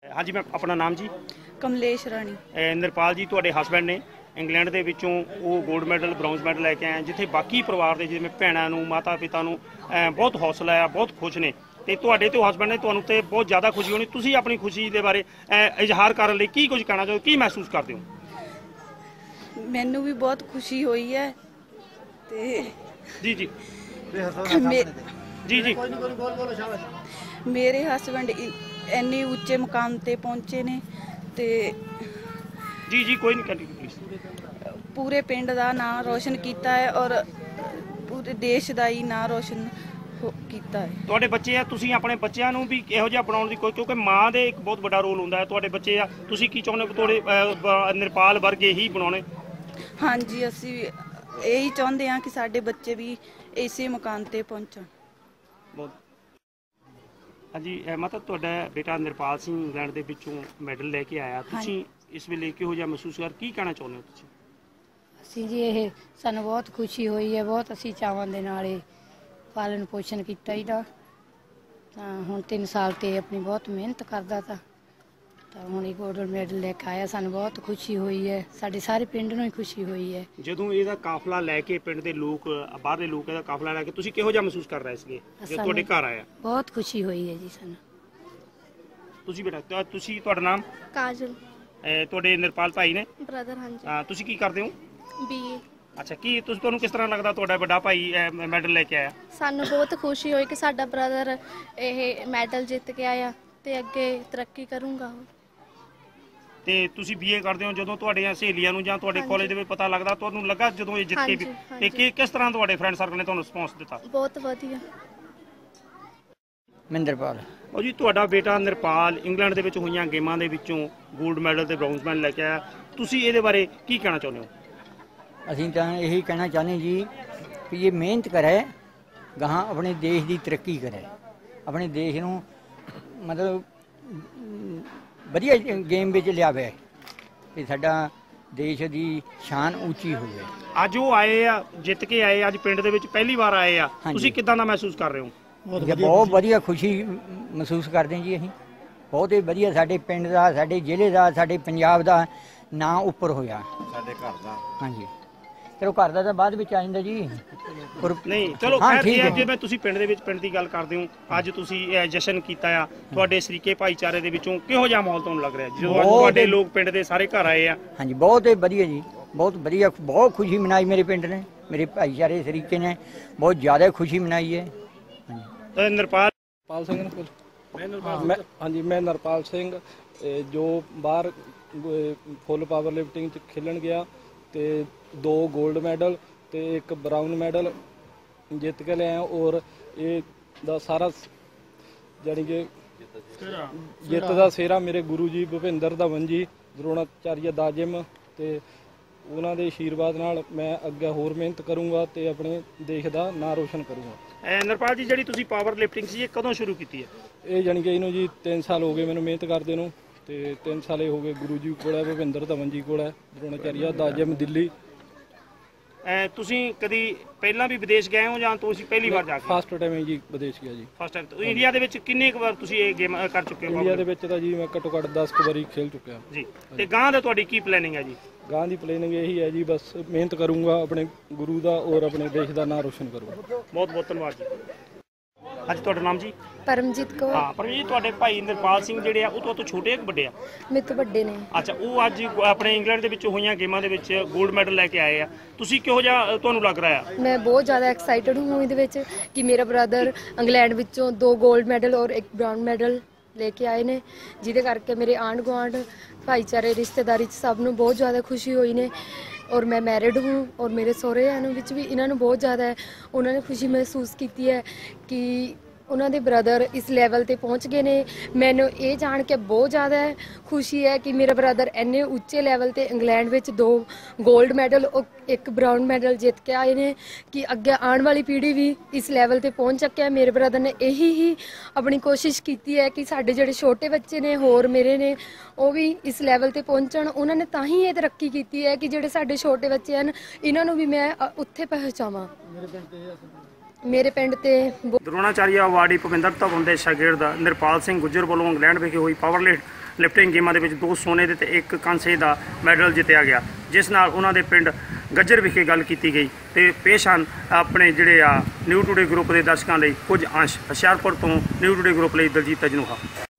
हाँ जी मैं अपना नाम जी कमलेश राणी। ਨਿਰਪਾਲ ਜੀ ਤੁਹਾਡੇ ਹਸਬੈਂਡ ਨੇ ਇੰਗਲੈਂਡ ਦੇ ਵਿੱਚੋਂ ਉਹ 골ਡ ਮੈਡਲ ਬ੍ਰੌਂਜ਼ ਮੈਡਲ ਲੈ ਕੇ ਆਏ ਜਿੱਥੇ ਬਾਕੀ ਪਰਿਵਾਰ ਦੇ ਜਿਵੇਂ ਭੈਣਾਂ ਨੂੰ ਮਾਤਾ ਪਿਤਾ ਨੂੰ ਬਹੁਤ ਹੌਸਲਾ ਆ ਬਹੁਤ ਖੁਸ਼ ਨੇ ਤੇ ਤੁਹਾਡੇ ਤੇ ਹਸਬੈਂਡ ਨੇ ਤੁਹਾਨੂੰ ਤੇ ਬਹੁਤ ਜ਼ਿਆਦਾ ਖੁਸ਼ੀ ਹੋਣੀ ਤੁਸੀਂ ਆਪਣੀ ਖੁਸ਼ੀ ਦੇ ਬਾਰੇ ਇਜ਼ਹਾਰ ਕਰਨ ਲਈ ਕੀ ਕੁਝ ਕਹਿਣਾ ਚਾਹੋ ਕੀ ਮਹਿਸੂਸ ਕਰਦੇ ਹੋ ਮੈਨੂੰ ਵੀ ਬਹੁਤ ਖੁਸ਼ੀ ਹੋਈ ਹੈ ਤੇ ਜੀ ਜੀ ਜੀ ਜੀ ਮੇਰੇ ਹਸਬੈਂਡ ਇੰਨੇ ਉੱਚੇ ਮੁਕਾਮ ਤੇ ਪਹੁੰਚੇ ਨੇ ਤੇ ਜੀ ਜੀ ਕੋਈ ਨਹੀਂ ਕੰਟੀਨਿਊ ਪਲੀਜ਼ ਪੂਰੇ ਪਿੰਡ ਦਾ ਨਾਮ ਰੋਸ਼ਨ ਕੀਤਾ ਹੈ ਔਰ ਪੂਰੇ ਦੇਸ਼ ਦਾ ਹੀ ਨਾਮ ਰੋਸ਼ਨ ਕੀਤਾ ਹੈ। ਤੁਹਾਡੇ ਬੱਚੇ ਆ ਤੁਸੀਂ ਆਪਣੇ ਬੱਚਿਆਂ ਨੂੰ ਵੀ ਇਹੋ ਜਿਹਾ ਬਣਾਉਣ ਦੀ ਕੋਈ ਕਿਉਂਕਿ ਮਾਂ ਦੇ ਇੱਕ ਬਹੁਤ ਵੱਡਾ ਰੋਲ ਹੁੰਦਾ ਹੈ ਤੁਹਾਡੇ ਬੱਚੇ ਆ ਤੁਸੀਂ ਕੀ ਚਾਹੁੰਦੇ ਹੋ ਤੁਹਾਡੇ ਨਿਰਪਾਲ ਵਰਗੇ ਹੀ ਬਣਾਉਣੇ? ਹਾਂਜੀ ਅਸੀਂ ਇਹੀ ਚਾਹੁੰਦੇ ਹਾਂ ਕਿ ਸਾਡੇ ਬੱਚੇ ਵੀ ਇਸੇ ਮੁਕਾਮ ਤੇ ਪਹੁੰਚਣ। ਬਹੁਤ ਹਾਂਜੀ ਮਤਲਬ ਤੁਹਾਡਾ ਬੇਟਾ ਨਿਰਪਾਲ ਸਿੰਘ ਇੰਗਲੈਂਡ ਦੇ ਵਿੱਚੋਂ ਮੈਡਲ ਲੈ ਕੇ ਆਇਆ ਤੁਸੀਂ ਇਸ ਵੇਲੇ ਕਿਹੋ ਜਿਹਾ ਮਹਿਸੂਸ ਕਰ ਕੀ ਕਹਿਣਾ ਚਾਹੁੰਦੇ ਹੋ ਤੁਸੀਂ? ਅਸੀਂ ਜੀ ਇਹ ਸਾਨੂੰ ਬਹੁਤ ਖੁਸ਼ੀ ਹੋਈ ਹੈ ਬਹੁਤ ਅਸੀਂ ਚਾਵਾਂ ਦੇ ਨਾਲ ਇਹ ਪਾਲਣ ਪੋਸ਼ਣ ਕੀਤਾ ਇਹਦਾ ਤਾਂ ਹੁਣ 3 ਸਾਲ ਤੇ ਆਪਣੀ ਬਹੁਤ ਮਿਹਨਤ ਕਰਦਾ ਤਾਂ ਹੁਣ ਇਹ ਗੋਲਡ ਮੈਡਲ ਲੈ ਕੇ ਆਇਆ ਸਾਨੂੰ ਬਹੁਤ ਖੁਸ਼ੀ ਹੋਈ ਹੈ ਸਾਡੇ ਸਾਰੇ ਪਿੰਡ ਨੂੰ ਹੀ ਖੁਸ਼ੀ ਹੋਈ ਹੈ। ਜਦੋਂ ਇਹਦਾ ਕਾਫਲਾ ਲੈ ਕੇ ਪਿੰਡ ਦੇ ਲੋਕ ਬਾਹਰਲੇ ਲੋਕ ਇਹਦਾ ਕਾਫਲਾ ਲੈ ਕੇ ਤੁਸੀਂ ਕਿਹੋ ਜਿਹਾ ਮਹਿਸੂਸ ਕਰ ਰਹੇ ਸੀਗੇ ਜੇ ਤੁਹਾਡੇ ਘਰ ਆਇਆ? ਬਹੁਤ ਖੁਸ਼ੀ ਹੋਈ ਹੈ ਜੀ ਸਾਨੂੰ। ਤੁਸੀਂ ਬੇਟਾ ਤੁਸੀਂ ਤੁਹਾਡਾ ਨਾਮ? ਕਾਜਲ। ਤੁਹਾਡੇ ਨਿਰਪਾਲ ਭਾਈ ਨੇ ਬ੍ਰਦਰ? ਹਾਂਜੀ। ਤੁਸੀਂ ਕੀ ਕਰਦੇ ਹੋ? ਬੀਏ। ਅੱਛਾ ਕੀ ਤੁਹਾਨੂੰ ਕਿਸ ਤਰ੍ਹਾਂ ਲੱਗਦਾ ਤੁਹਾਡਾ ਵੱਡਾ ਭਾਈ ਮੈਡਲ ਲੈ ਕੇ ਆਇਆ? ਸਾਨੂੰ ਬਹੁਤ ਖੁਸ਼ੀ ਹੋਈ ਕਿ ਸਾਡਾ ਬ੍ਰਦਰ ਇਹ ਮੈਡਲ ਜਿੱਤ ਕੇ ਆਇਆ ਤੇ ਅੱਗੇ ਤਰੱਕੀ ਕਰੂੰਗਾ। ਤੇ ਤੁਸੀਂ ਬੀਏ ਕਰਦੇ ਹੋ ਜਦੋਂ ਤੁਹਾਡੀਆਂ ਸਹੇਲੀਆਂ ਨੂੰ ਜਾਂ ਤੁਹਾਡੇ ਕਾਲਜ ਦੇ ਵਿੱਚ ਪਤਾ ਲੱਗਦਾ ਤੁਹਾਨੂੰ ਲੱਗਾ ਜਦੋਂ ਇਹ ਜਿੱਤੇ ਵੀ ਤੇ ਕਿਸ ਤਰ੍ਹਾਂ ਤੁਹਾਡੇ ਫਰੈਂਡ ਸਰਕਲ ਨੇ ਤੁਹਾਨੂੰ ਰਿਸਪੌਂਸ ਦਿੱਤਾ? ਬਹੁਤ ਵਧੀਆ। ਮਹਿੰਦਰਪਾਲ। ਉਹ ਜੀ ਤੁਹਾਡਾ ਬੇਟਾ ਨਿਰਪਾਲ ਇੰਗਲੈਂਡ ਦੇ ਵਿੱਚ ਹੋਈਆਂ ਗੇਮਾਂ ਦੇ ਵਿੱਚੋਂ 골ਡ ਮੈਡਲ ਤੇ ਬ੍ਰੌਂਜ਼ ਮੈਡਲ ਲੈ ਕੇ ਆਇਆ ਤੁਸੀਂ ਇਹਦੇ ਬਾਰੇ ਕੀ ਕਹਿਣਾ ਚਾਹੁੰਦੇ ਹੋ? ਅਸੀਂ ਤਾਂ ਇਹੀ ਕਹਿਣਾ ਚਾਹੁੰਦੇ ਜੀ ਕਿ ਇਹ ਮਿਹਨਤ ਕਰੇ ਗਾਹਾਂ ਆਪਣੇ ਦੇਸ਼ ਦੀ ਤਰੱਕੀ ਕਰੇ ਆਪਣੇ ਦੇਸ਼ ਨੂੰ ਮਤਲਬ ਵਧੀਆ ਗੇਮ ਵਿੱਚ ਲਿਆਵੇ ਤੇ ਸਾਡਾ ਦੇਸ਼ ਦੀ ਸ਼ਾਨ ਉੱਚੀ ਹੋਵੇ। ਅੱਜ ਉਹ ਆਏ ਆ ਜਿੱਤ ਕੇ ਆਏ ਅੱਜ ਪਿੰਡ ਦੇ ਵਿੱਚ ਪਹਿਲੀ ਵਾਰ ਆਏ ਆ ਤੁਸੀਂ ਕਿੱਦਾਂ ਦਾ ਮਹਿਸੂਸ ਕਰ ਰਹੇ ਹੋ? ਬਹੁਤ ਵਧੀਆ ਖੁਸ਼ੀ ਮਹਿਸੂਸ ਕਰਦੇ ਜੀ ਅਸੀਂ ਬਹੁਤ ਹੀ ਵਧੀਆ ਸਾਡੇ ਪਿੰਡ ਦਾ ਸਾਡੇ ਜ਼ਿਲ੍ਹੇ ਦਾ ਸਾਡੇ ਪੰਜਾਬ ਦਾ ਨਾਂ ਉੱਪਰ ਹੋਇਆ ਸਾਡੇ ਘਰ ਦਾ। ਹਾਂਜੀ ਚਲੋ ਘਰ ਦਾ ਤਾਂ ਬਾਅਦ ਵਿੱਚ ਆ ਜਾਂਦਾ ਜੀ ਨਹੀਂ ਚਲੋ ਖੈਰ ਜਿਵੇਂ ਤੁਸੀਂ ਪਿੰਡ ਦੇ ਵਿੱਚ ਪਿੰਡ ਦੀ ਗੱਲ ਕਰਦੇ ਹੋ ਅੱਜ ਤੁਸੀਂ ਜਸ਼ਨ ਕੀਤਾ ਆ ਤੁਹਾਡੇ ਸ਼ਰੀਕੇ ਭਾਈਚਾਰੇ ਦੇ ਵਿੱਚੋਂ ਕਿਹੋ ਜਿਹਾ ਮਾਹੌਲ ਤੁਹਾਨੂੰ ਲੱਗ ਰਿਹਾ ਜਦੋਂ ਤੁਹਾਡੇ ਲੋਕ ਪਿੰਡ ਦੇ ਸਾਰੇ ਘਰ ਆਏ ਆ? ਹਾਂਜੀ ਬਹੁਤ ਹੀ ਵਧੀਆ ਜੀ ਬਹੁਤ ਵਧੀਆ ਬਹੁਤ ਖੁਸ਼ੀ ਮਨਾਈ ਮੇਰੇ ਪਿੰਡ ਨੇ ਮੇਰੇ ਭਾਈਚਾਰੇ ਸ਼ਰੀਕੇ ਨੇ ਬਹੁਤ ਜ਼ਿਆਦਾ ਖੁਸ਼ੀ ਮਨਾਈ ਹੈ। ਹਾਂਜੀ ਨਿਰਪਾਲ ਸਿੰਘ ਹਾਂਜੀ ਮੈਂ ਨਿਰਪਾਲ ਸਿੰਘ ਜੋ ਬਾਹਰ ਫੁੱਲ ਪਾਵਰ ਲਿਫਟਿੰਗ 'ਚ ਖੇਲਣ ਗਿਆ ਤੇ 2 골ਡ ਮੈਡਲ ਤੇ 1 ਬਰਾਊਨ ਮੈਡਲ ਜਿੱਤ ਕੇ ਲਿਆਇਆ ਔਰ ਇਹ ਦਾ ਸਾਰਾ ਜਾਨੀ ਕਿ ਜਿੱਤ ਦਾ ਸਿਹਰਾ ਮੇਰੇ ਗੁਰੂ ਜੀ ਭੁਪਿੰਦਰ ਧਵਨ ਜੀ ਦਰੋਣਾਚਾਰੀਆ ਦਾਜਿਮ ਤੇ ਉਹਨਾਂ ਦੇ ਆਸ਼ੀਰਵਾਦ ਨਾਲ ਮੈਂ ਅੱਗੇ ਹੋਰ ਮਿਹਨਤ ਕਰੂੰਗਾ ਤੇ ਆਪਣੇ ਦੇਸ਼ ਦਾ ਨਾਂ ਰੋਸ਼ਨ ਕਰੂੰਗਾ। ਨਿਰਪਾਲ ਜੀ ਜਿਹੜੀ ਤੁਸੀਂ ਪਾਵਰ ਲਿਫਟਿੰਗ ਸੀ ਇਹ ਕਦੋਂ ਸ਼ੁਰੂ ਕੀਤੀ ਹੈ? ਇਹ ਜਾਨੀ ਕਿ ਇਹਨੂੰ ਜੀ 3 ਸਾਲ ਹੋ ਗਏ ਮੈਨੂੰ ਮਿਹਨਤ ਕਰਦੇ ਨੂੰ ਤੇ 3 ਸਾਲੇ ਹੋ ਗਏ ਗੁਰੂ ਜੀ ਕੋਲ ਹੈ ਭੁਪਿੰਦਰ ਧਵਨ ਜੀ ਕੋਲ ਹੈ ਦਰੋਣਾਚਾਰੀਆ ਦਾਜਿਮ ਦਿੱਲੀ। ਤੁਸੀਂ ਕਦੀ ਪਹਿਲਾਂ ਵੀ ਵਿਦੇਸ਼ ਗਏ ਹੋ ਜਾਂ ਤੁਸੀਂ ਪਹਿਲੀ ਵਾਰ ਜਾ ਕੇ? ਫਸਟ ਟਾਈਮ ਜੀ ਵਿਦੇਸ਼ ਗਿਆ ਜੀ। First time. ਇੰਡੀਆ ਦੇ ਵਿੱਚ ਕਿੰਨੇ ਕੁ ਵਾਰ ਤੁਸੀਂ ਇਹ ਗੇਮ ਕਰ ਚੁੱਕੇ ਹੋ? ਇੰਡੀਆ ਦੇ ਵਿੱਚ ਤਾਂ ਜੀ ਮੈਂ ਘੱਟੋ ਘੱਟ 10 ਵਾਰੀ ਖੇਲ ਚੁੱਕਿਆ ਜੀ। ਤੇ ਗਾਂ ਦਾ ਤੁਹਾਡੀ ਕੀ ਪਲੈਨਿੰਗ ਹੈ ਜੀ? ਗਾਂ ਦੀ ਪਲੈਨਿੰਗ ਇਹੀ ਹੈ ਜੀ ਬਸ ਮਿਹਨਤ ਕਰੂੰਗਾ ਆਪਣੇ ਗੁਰੂ ਦਾ ਔਰ ਆਪਣੇ ਦੇਸ਼ ਦਾ ਨਾਮ ਰੋਸ਼ਨ ਕਰੂੰਗਾ। ਬਹੁਤ ਬਹੁਤ ਧੰਨਵਾਦ ਜੀ। ਅੱਜ ਤੁਹਾਡਾ ਨਾਮ ਜੀ? ਪਰਮਜੀਤ ਕੌਰ। ਹਾਂ ਪਰਮਜੀਤ ਤੁਹਾਡੇ ਭਾਈ ਨਿਰਪਾਲ ਸਿੰਘ ਜਿਹੜੇ ਆ ਉਹ ਤੋਂ ਛੋਟੇ ਕਿ ਵੱਡੇ ਆ? ਮੇਰੇ ਤੋਂ ਵੱਡੇ ਨੇ। ਅੱਛਾ ਉਹ ਅੱਜ ਆਪਣੇ ਇੰਗਲੈਂਡ ਦੇ ਵਿੱਚ ਹੋਈਆਂ ਗੇਮਾਂ ਦੇ ਵਿੱਚ 골ਡ ਮੈਡਲ ਲੈ ਕੇ ਆਏ ਆ ਤੁਸੀਂ ਕਿਹੋ ਜਿਹਾ ਤੁਹਾਨੂੰ ਲੱਗ ਰਿਹਾ ਆ? ਮੈਂ ਬਹੁਤ ਜ਼ਿਆਦਾ ਐਕਸਾਈਟਡ ਹੂੰ ਇਹਦੇ ਵਿੱਚ ਕਿ ਮੇਰਾ ਬ੍ਰਦਰ ਇੰਗਲੈਂਡ ਵਿੱਚੋਂ 2 골ਡ ਮੈਡਲ ਔਰ 1 ਬ੍ਰਾਊਨ ਮੈਡਲ ਲੈ ਕੇ ਆਏ ਨੇ ਜਿਹਦੇ ਕਰਕੇ ਮੇਰੇ ਆਂਢ ਗੁਆਂਢ ਭਾਈਚਾਰੇ ਰਿਸ਼ਤੇਦਾਰੀ 'ਚ ਸਭ ਨੂੰ ਬਹੁਤ ਜ਼ਿਆਦਾ ਖੁਸ਼ੀ ਹੋਈ ਨੇ ਔਰ ਮੈਂ ਮੈਰਿਡ ਹੂੰ ਔਰ ਮੇਰੇ ਸਹੁਰਿਆਂ ਨੂੰ ਵਿੱਚ ਵੀ ਇਹਨਾਂ ਨੂੰ ਬਹੁਤ ਜ਼ਿਆਦਾ ਉਹਨਾਂ ਨੇ ਖੁਸ਼ੀ ਮਹਿਸੂਸ ਕੀਤੀ ਹੈ ਕਿ ਉਹਨਾਂ ਦੇ ਬ੍ਰਦਰ ਇਸ ਲੈਵਲ ਤੇ ਪਹੁੰਚ ਗਏ ਨੇ। ਮੈਨੂੰ ਇਹ ਜਾਣ ਕੇ ਬਹੁਤ ਜ਼ਿਆਦਾ ਖੁਸ਼ੀ ਹੈ ਕਿ ਮੇਰਾ ਬ੍ਰਦਰ ਇੰਨੇ ਉੱਚੇ ਲੈਵਲ ਤੇ ਇੰਗਲੈਂਡ ਵਿੱਚ 2 골ਡ ਮੈਡਲ ਔਰ 1 ਬ੍ਰਾਊਨ ਮੈਡਲ ਜਿੱਤ ਕੇ ਆਏ ਨੇ ਕਿ ਅੱਗੇ ਆਉਣ ਵਾਲੀ ਪੀੜ੍ਹੀ ਵੀ ਇਸ ਲੈਵਲ ਤੇ ਪਹੁੰਚ ਸਕੇ। ਮੇਰੇ ਬ੍ਰਦਰ ਨੇ ਇਹੀ ਹੀ ਆਪਣੀ ਕੋਸ਼ਿਸ਼ ਕੀਤੀ ਹੈ ਕਿ ਸਾਡੇ ਜਿਹੜੇ ਛੋਟੇ ਬੱਚੇ ਨੇ ਹੋਰ ਮੇਰੇ ਨੇ ਉਹ ਵੀ ਇਸ ਲੈਵਲ ਤੇ ਪਹੁੰਚਣ। ਉਹਨਾਂ ਨੇ ਤਾਂ ਹੀ ਇਹ ਤਰੱਕੀ ਕੀਤੀ ਹੈ ਕਿ ਜਿਹੜੇ ਸਾਡੇ ਛੋਟੇ ਬੱਚੇ ਹਨ ਇਹਨਾਂ ਨੂੰ ਵੀ ਮੈਂ ਉੱਥੇ ਪਹੁੰਚਾਵਾਂ। ਮੇਰੇ ਪਿੰਡ ਤੇ ਦਰੋਣਾਚਾਰੀਆ ਅਵਾਰਡੀ ਭੁਪਿੰਦਰ ਧਵਨ ਦੇ ਸ਼ਾਗਿਰਦ ਨਿਰਪਾਲ ਸਿੰਘ ਗੁੱਜਰ ਵੱਲੋਂ ਇੰਗਲੈਂਡ ਵਿਖੇ ਹੋਈ ਪਾਵਰ ਲਿਫਟ ਲਿਫਟਿੰਗ ਗੇਮਾਂ ਦੇ ਵਿੱਚ 2 ਸੋਨੇ ਦੇ ਤੇ 1 ਕਾਂਸੇ ਦਾ ਮੈਡਲ ਜਿੱਤਿਆ ਗਿਆ, ਜਿਸ ਨਾਲ ਉਹਨਾਂ ਦੇ ਪਿੰਡ ਗੱਜਰ ਵਿਖੇ ਗੱਲ ਕੀਤੀ ਗਈ। ਤੇ ਪੇਸ਼ ਹਨ ਆਪਣੇ ਜਿਹੜੇ ਆ ਨਿਊ ਟੂਡੇ ਗਰੁੱਪ ਦੇ ਦਰਸ਼ਕਾਂ ਲਈ ਕੁਝ ਅੰਸ਼। ਹੁਸ਼ਿਆਰਪੁਰ ਤੋਂ ਨਿਊ ਟੂਡੇ ਗਰੁੱਪ ਲਈ ਦਲਜੀਤ ਅਜਨੂਹਾ।